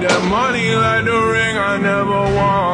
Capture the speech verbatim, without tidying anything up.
that money like the ring I never want.